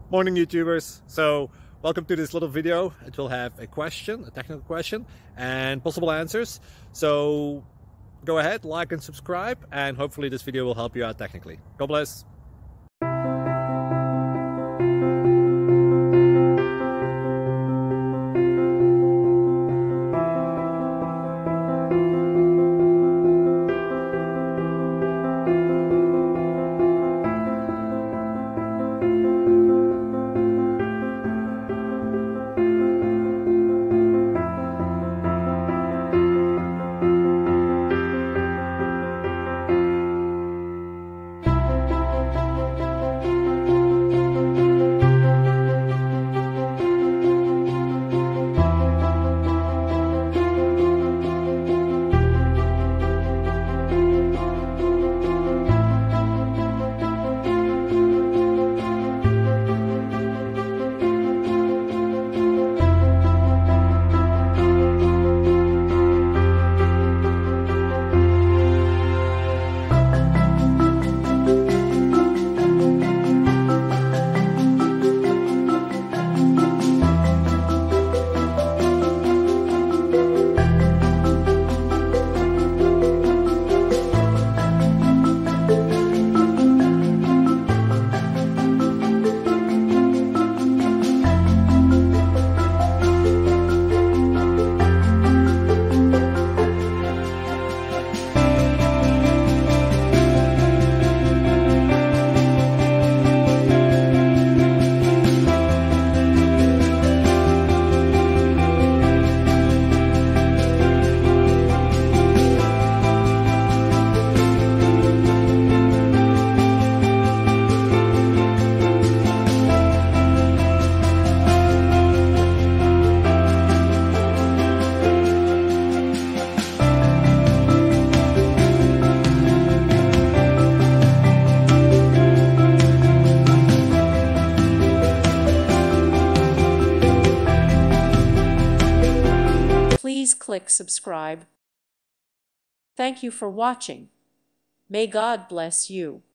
Morning YouTubers. So welcome to this little video. It will have a question, a technical question, and possible answers. So go ahead, like and subscribe, and hopefully this video will help you out technically. God bless. Please click subscribe. Thank you for watching. May God bless you.